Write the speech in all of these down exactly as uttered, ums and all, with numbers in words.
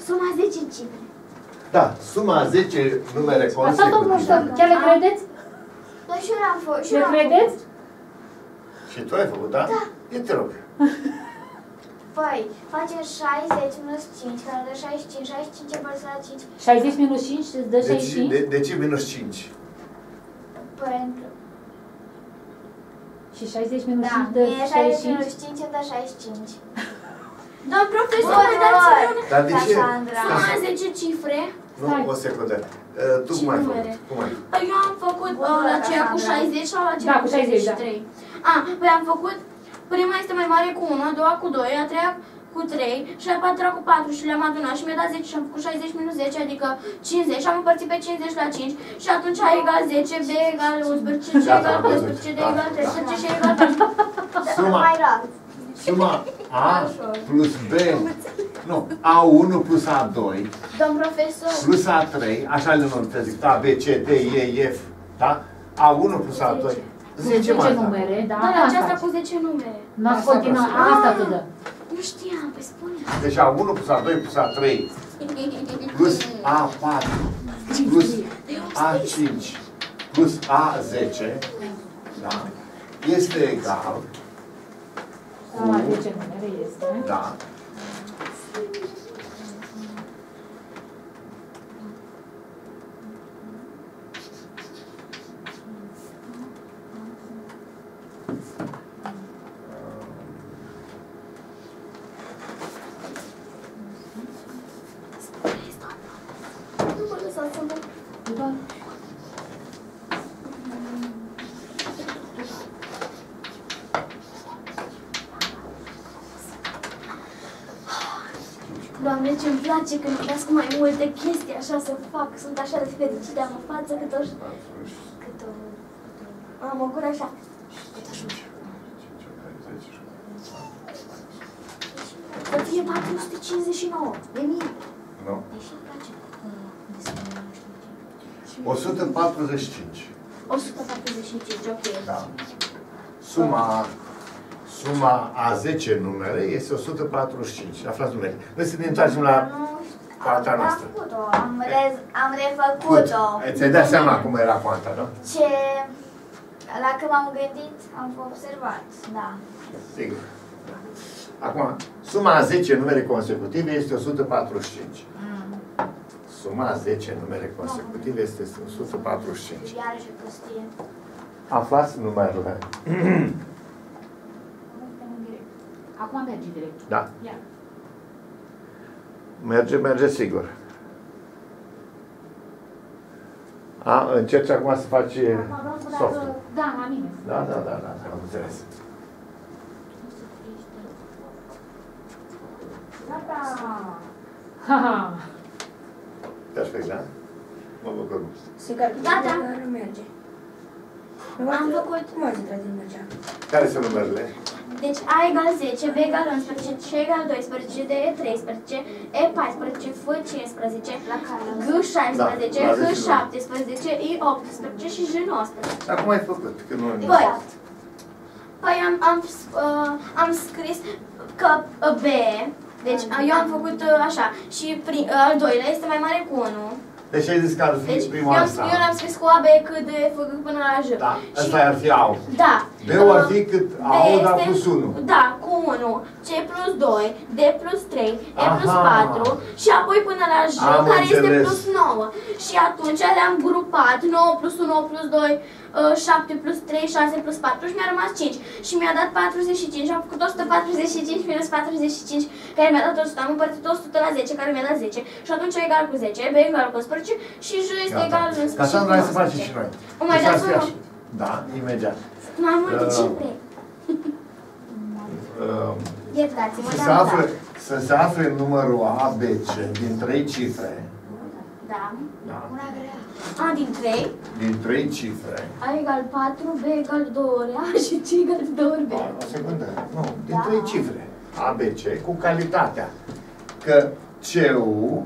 Suma zece cifre. Da, suma zece numere consecutive. Asta tot nu știu, chiar le credeți? Da, și eu l-am făcut. Le credeți? Și tu ai făcut, da? Da. Eu te rog. Păi, facem șaizeci minus cinci, care dă șaizeci și cinci, șaizeci și cinci împărțit la cinci. șaizeci minus cinci îți dă Deci, șaizeci și cinci? de, de ce minus cinci? Pentru... Și șaizeci minus Da, cinci dă e șaizeci șaizeci și cinci? minus cinci îmi dă șaizeci și cinci. Doamn profesor, Bun, mai dați-mi bun. un... Dar de ce? Cassandra. Suma zece cifre. Nu, Stai. o secundă. Uh, tu Ce cum ai numere? făcut? Cum ai făcut? Păi eu am făcut Bun, uh, la bun, aceea cu Cassandra. șaizeci sau la aceea Da, cu cu șaizeci, șaizeci și trei? A, păi am făcut, prima este mai mare cu unu, a doua cu doi, a treia cu trei și a patra cu patru și le-am adunat și mi-a dat zece și am făcut șaizeci minus zece, adică cincizeci și am împărțit pe cincizeci la cinci și atunci A egal zece, B egal unsprezece, C Gata, egal am văzut. doisprezece, D Da, egal da. treisprezece și E egal paisprezece. Suma, Mai rar. suma A plus B, nu, A unu plus A doi Domn profesor, plus A trei, așa le numesc, A, B, C, D, E, F, da? A unu plus A doi. zece zece mai numere, da? dar la aceasta Asta cu zece numere. n-ați Asta continuat, vreau asta tu dă. Nu știam, pe spune. Deci A unu plus A doi plus A trei plus A patru plus A cinci plus A zece, da? Este egal, Da, zece numere este. da? Nu mă lăsați să mă... Da. Doamne, ce-mi place când îmi dați cu mai multe chestii așa să fac. Sunt așa de fericită, am în față cât o... Cât o... Am o gură așa. Cât o șuș. Să fie patru sute cincizeci și nouă. De mie. Nu? Deși îmi place. o sută patruzeci și cinci. o sută patruzeci și cinci, ok. Da. Suma, suma a zece numere este o sută patruzeci și cinci. Aflați numere. Noi să ne întoarcem la coanta Am noastră. făcut-o, am, rez, am refăcut-o. Ți-ai dat seama cum era coanta, nu? Ce... La când m-am gândit, am observat, da. Sigur. Acum, suma a zece numere consecutive este o sută patruzeci și cinci. Suma a zece numere consecutive este o sută patruzeci și cinci. Iarăși o prostie. Aflați numerele. Acum merge direct. Da. Ia. Merge, merge sigur. A, încerci acum să faci softul. Da, la mine. Da, da, da, da, am înțeles. Gata! Ha-ha! Perfect, da? Mă bucur. Sigur, Gata. nu merge. Am făcut. Cum ați intrat din mergea? Care sunt numerele? Deci A egal zece, B egal unsprezece, C egal doisprezece, D e treisprezece, E paisprezece, F cincisprezece, G șaisprezece, Da, H la zece, șaptesprezece, I optsprezece și J nouăsprezece. Dar cum ai făcut? Că nu... Păi, păi am, am, uh, am scris că uh, B, deci uh, eu am făcut uh, așa, și prim, uh, al doilea este mai mare cu unu. Deci ai zis că ar fi Deci prima eu, asta. am, eu l-am scris cu A, B, C, D, F, G până la J. Da, Și- ăsta ar fi A U. Da. B-ul ar fi Uh, cât B A U, dar este- plus unu. Da, cu unu, C plus doi, D plus trei, E plus Aha. patru și apoi până la J, Am care este înțeles. plus nouă. Și atunci le-am grupat, nouă plus unu, opt plus doi, șapte plus trei, șase plus patru și mi-a rămas cinci. Și mi-a dat patruzeci și cinci, am făcut o sută patruzeci și cinci minus patruzeci și cinci, care mi-a dat o sută, am împărțit o sută la zece, care mi-a dat zece. Și atunci E egal cu zece, B egal cu unsprezece și J este egal cu unsprezece. Ca să vrei să facem și noi. O mai Deci dați ar fi unul? așa. Da, imediat. Mai multe Uh, cifre. Uh, Iertați-mă, să, dar se nu afle, da. să se afle numărul A, B, C din trei cifre. Da. Da. Una grea. A din trei. Din trei cifre. A egal patru, B egal doi ori A și C egal doi ori B. Da, o secundă. Nu, din Da. trei cifre. A, B, C, cu calitatea că C-ul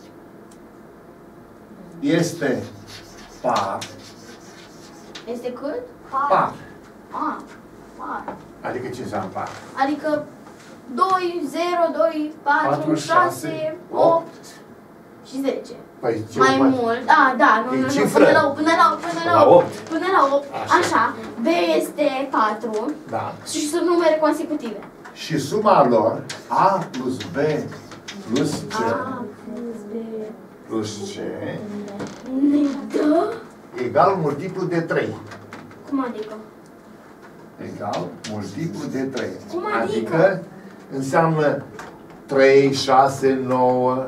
este par. Este cât? Par. A, par. Adică ce înseamnă par? Adică doi, zero, doi, patru, Patru, șase, șase, opt, opt, și zece. Păi, ce Mai mai... mult, da, da, nu, E nu, nu, cifră. până la opt, până la, până la La opt, opt. până la opt, Așa. așa. B este patru Da. și sunt numere consecutive. Și suma lor, A plus B plus C A plus B plus C ne dă... egal multiplu de trei. Cum adică? Egal multiplu de trei. Cum adică? Adică înseamnă trei, șase, nouă.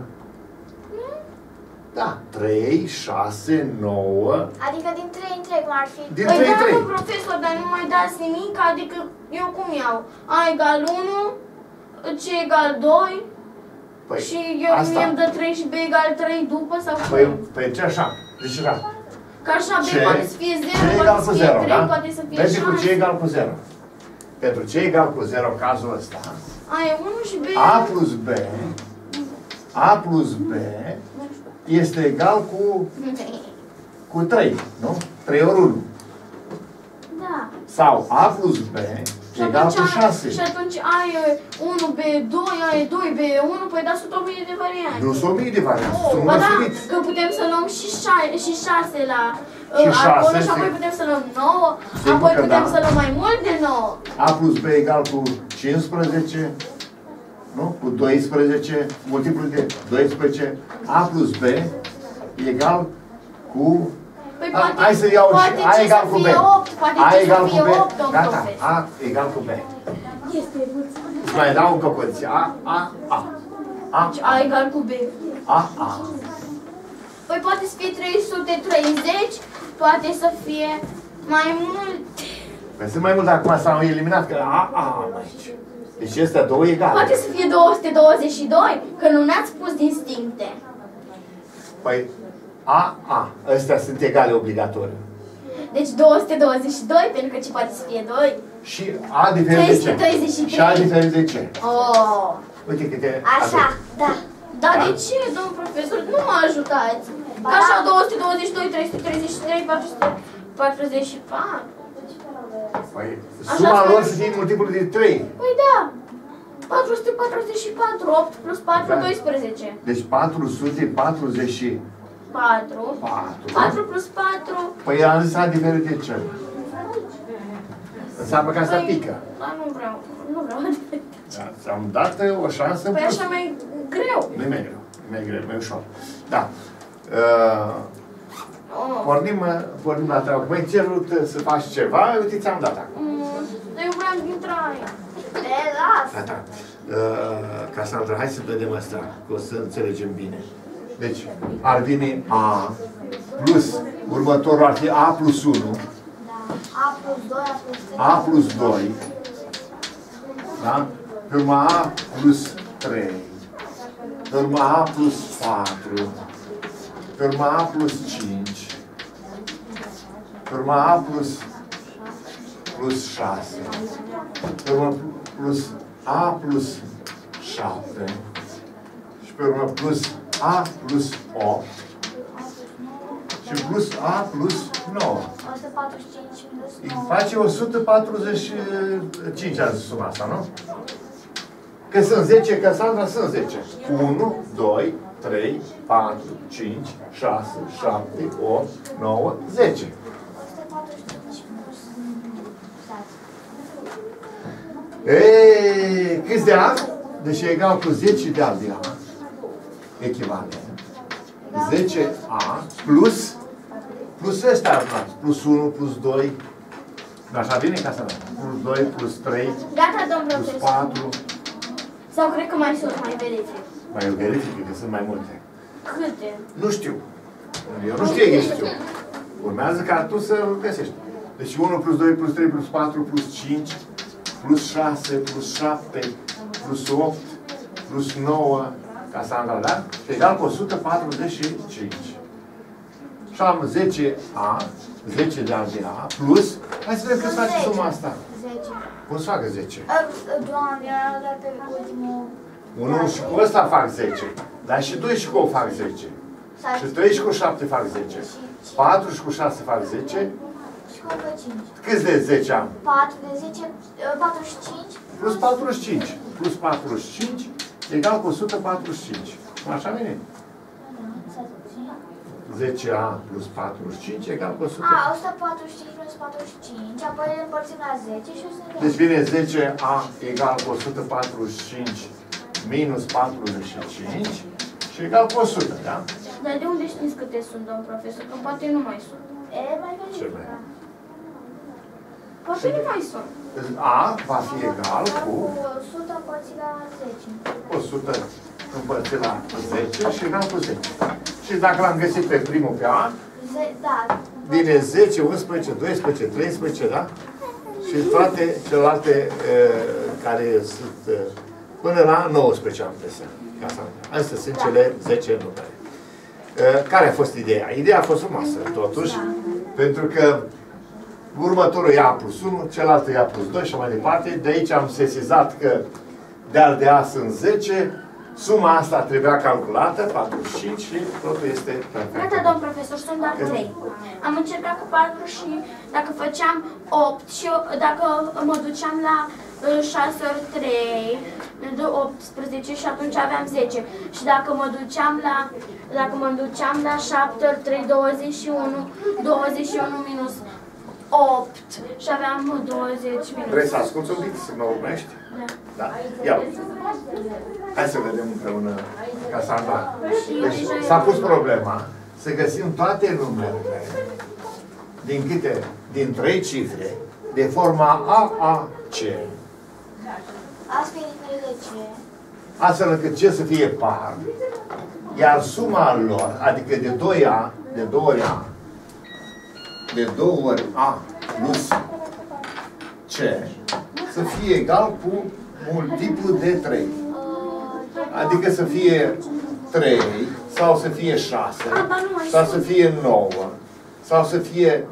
Da, trei, șase, nouă. Adică din trei în trei, cum ar fi? Din Păi trei, da, trei. nu, profesor, dar nu mai dați nimic, adică eu cum iau? A egal unu, C egal doi Păi, și eu asta. mie îmi dă trei și B egal trei după sau cum? Păi, păi ce așa? Deci era Că așa B C, poate să fie C zero, egal poate să cu fie zero, trei, da? poate să fie Merge cu C șase. egal cu zero. Pentru C egal cu zero, cazul ăsta, A e unu și B A plus B, A plus B este egal cu, cu trei, nu? trei ori unu. Da. Sau A plus B Și egal atunci, cu A- șase. și atunci A e unu, B e doi, A e doi, B e unu, păi dați o mie de variante. Nu sunt o mie de variante, sunt Ba da, măsuriți. că putem să luăm și, șa- și șase la Și uh, acolo șase, și apoi sigur. putem să luăm nouă, Sigur apoi că putem da. să luăm mai mult de nouă. A plus B egal cu cincisprezece, nu? Cu doisprezece, multiplul de doisprezece. A plus B egal cu... Păi A, poate, hai să iau și poate A ce egal să cu B. fie opt, poate A ce egal să cu fie B. opt, domn Gata, profesor. A egal cu B. Este puțin. Îți mai dau încă condiție. A, A, A. A, Deci A egal cu B. A, A. Păi poate să fie trei sute treizeci, poate să fie mai mult. Păi sunt mai mult, acum s-au eliminat, că A, A am aici. Deci este două egale. Poate să fie două sute douăzeci și doi, că nu ne-ați pus distincte. Păi, A, A. Astea sunt egale obligatoriu. Deci două sute douăzeci și doi, pentru că ce poate să fie doi? Și A diferit de trei sute ce? treizeci și trei. Și A diferit de ce? Oh. Uite câte... Așa, da. Dar Da. de ce, domn profesor? Nu mă ajutați. Ba Că așa da. două sute douăzeci și doi, trei sute treizeci și trei, patru sute patruzeci și patru. Păi, Așa suma spune. lor să fie multiplul de trei. Păi da. patru sute patruzeci și patru, opt plus patru, Da. doisprezece. Deci patru sute patruzeci și patru. patru. patru plus patru. Păi am zis A diferit de ce? Înseamnă că asta Păi, pică. dar nu vreau, nu vreau. Da, ți-am dat uh, o șansă în Păi plus. așa mai greu. Nu e mai greu. E mai greu, mai ușor. Da. Uh, Oh. pornim, uh, pornim la treabă. Măi, cerut uh, să faci ceva, uite, ți-am dat acum. Mm, dar eu vreau din traia. Te las. Gata. Uh, Casandra, hai să vedem asta, că o să înțelegem bine. Deci, ar veni A plus, următorul ar fi A plus unu, A plus doi, A plus trei. A plus doi, da? Pe urmă A plus trei, pe urmă A plus patru, pe urmă A plus cinci, pe urmă A plus, plus șase, pe urmă plus A plus șapte și pe urmă plus A plus opt și plus A plus nouă. o sută patruzeci și cinci minus Îi nouă. face o sută patruzeci și cinci azi suma asta, nu? Că sunt zece, că Sandra sunt zece. unu, doi, trei, patru, cinci, șase, șapte, opt, nouă, zece. o sută patruzeci și cinci minus șase. Eee, câți de ani? Deci e egal cu zece de ani de an. Echivalent. zece A plus, plus ăsta ar fi, plus unu, plus doi. Așa vine ca să vedem. Plus doi, plus trei, Gata, domn plus profesor. patru. Sau cred că mai sunt, mai verific. Mai eu verific, că sunt mai multe. Câte? Nu știu. Eu nu știu exact. Urmează ca tu să găsești. Deci unu plus doi plus trei plus patru plus cinci plus șase plus șapte plus opt plus nouă, ca să am da? Și egal cu o sută patruzeci și cinci. Și am zece A, zece de ani de A, plus, hai să vedem cât face suma asta. zece. Cum să facă zece? Doamne, era dat pe ultimul... unu și cu ăsta fac zece. Dar și doi și cu opt fac zece. Și trei și cu șapte fac zece. patru și cu șase fac zece. Și cu încă cinci. Câți de zece am? patru de zece, patruzeci și cinci. Plus patruzeci și cinci. Plus patruzeci și cinci egal cu o sută patruzeci și cinci. Așa vine? zece a plus patruzeci și cinci egal cu o sută. A, o sută patruzeci și cinci plus patruzeci și cinci, apoi îl împărțim la zece și o să ne Deci vine zece a egal cu o sută patruzeci și cinci minus patruzeci și cinci și egal cu o sută, da? Dar de unde știți câte sunt, domn profesor? Că poate nu mai sunt. E, mai Ce mai? verifică. Poate nu mai sunt. A va fi egal cu o sută împărțit la zece. o sută împărțit la zece și egal cu zece. Și dacă l-am găsit pe primul pe A, Ze da. vine zece, unsprezece, doisprezece, treisprezece, da? Și toate celelalte uh, care sunt uh, până la nouăsprezece am presă. Astea sunt cele zece numere. Uh, care a fost ideea? Ideea a fost frumoasă, totuși, pentru că următorul e A plus unu, celălalt e A plus doi și mai departe. De aici am sesizat că de-al de A sunt zece, suma asta trebuia calculată, patruzeci și cinci, și totul este perfect. Gata, domn profesor, sunt doar trei. Am încercat cu patru și dacă făceam opt și eu, dacă mă duceam la uh, șase ori trei, de optsprezece și atunci aveam zece. Și dacă mă duceam la, dacă mă duceam la șapte ori trei, douăzeci și unu, douăzeci și unu minus opt și aveam douăzeci minus. Vrei să asculți un pic, să mă urmești? Da. Da. Ia. Hai să vedem împreună ca să am. Deci s-a pus problema să găsim toate numerele din câte? Din trei cifre de forma A A C. Asta e numele de ce? Astfel încât ce să fie par, iar suma lor, adică de doi A, de două ori A, de două ori A plus C, să fie egal cu multiplu de trei. Adică să fie trei, sau să fie șase, sau să fie nouă, sau să fie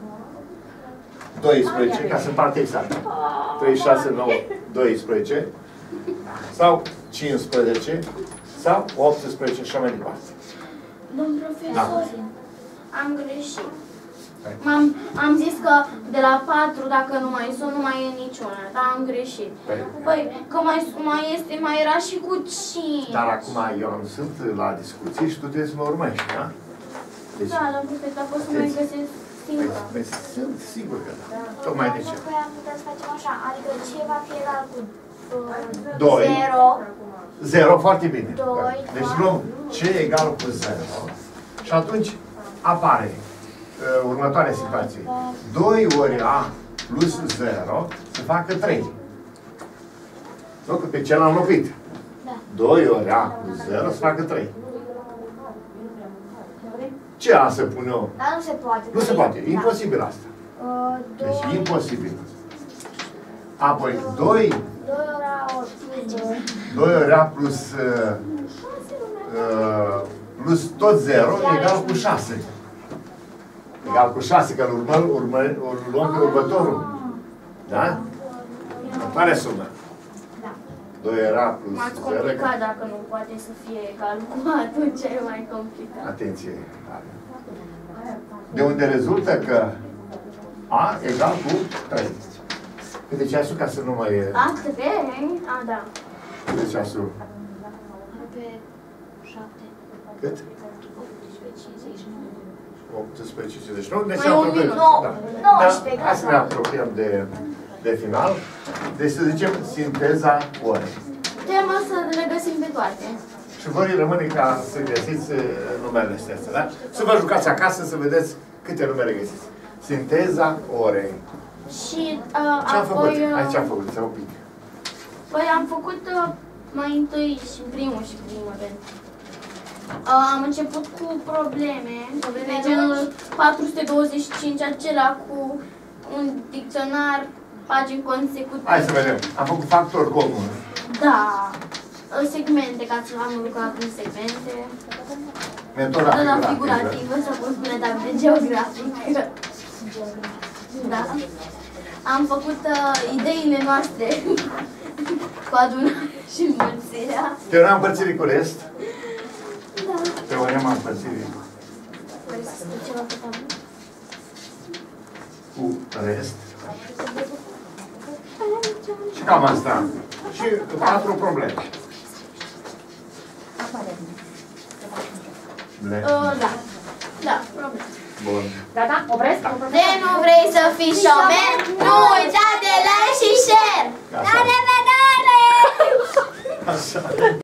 doisprezece, ca să parte exact. trei, șase, nouă, doisprezece, sau cincisprezece, sau optsprezece și așa mai departe. Domn profesor, Da. am greșit. Am, am zis că de la patru, dacă nu mai sunt, nu mai e niciuna, dar am greșit. Păi, Păi, că mai, mai, este, mai era și cu cinci. dar acum eu am sunt la discuții și tu trebuie să mă urmești, da? Deci, Da, domn profesor, a fost să mai găsesc singur. păi, sunt sigur că da. Tocmai de ce? Apoi am putea să facem așa, adică ce va fi egal cu Doi. zero. Zero, foarte bine. Doi, Deci da. luăm C egal cu zero și atunci apare uh, următoarea situație. doi ori A plus zero să facă trei. Nu, că pe ce l-am lopit. Da. doi ori A plus zero să facă trei. Ce A să pun eu? Dar nu se poate. Nu se poate. E Da. imposibil asta. Uh, Deci doi, e imposibil. Apoi doi, doi ori A ori plus doi. doi ori A plus, uh, uh, plus tot zero egal cu șase. Egal cu șase, că îl urmăm, urmă, îl luăm pe următorul. Da? Următoarea sumă. Da. doi ori A plus M-ați zero. complicat dacă nu poate să fie egal cu atunci e mai complicat. Atenție. De unde rezultă că A egal cu trei. Câte ceasul ca să nu mai e... A, trei? A, da. Câte ceasul? Pe șapte. Cât? optsprezece, cincizeci și nouă. optsprezece cincizeci și nouă. Deci Mai ne un apropiem. minut. Da. nouăsprezece, Da, hai să ne apropiem de, de final. Deci să zicem sinteza orei. Putem să le găsim pe toate. Și voi rămâne ca să găsiți uh, numerele astea, da? Să vă jucați acasă să vedeți câte numere găsiți. Sinteza orei. Și uh, Ce am făcut? apoi... uh, Hai, ce am făcut? Să un pic. Păi am făcut uh, mai întâi și primul și primul rând. Uh, am început cu probleme, probleme genul patru sute douăzeci și cinci, acela cu un dicționar, pagini consecutive. Hai să vedem. Am făcut factor comun. Da. Uh, segmente, ca să am lucrat în segmente. Metoda Da, figurativă. figurativă, să pot spune, dar de geografic. Da. Am făcut uh, ideile noastre cu adunarea și înmulțirea. Teorema împărțirii cu rest. Da. Teorema împărțirii Vrei să spui ceva pe tablă? cu rest. Și cam asta. Și patru probleme. Le. Uh, da. Da, problem. Bun. Gata? Opresc? De nu vrei să fii șomer, nu uita de like și share! La revedere! Așa.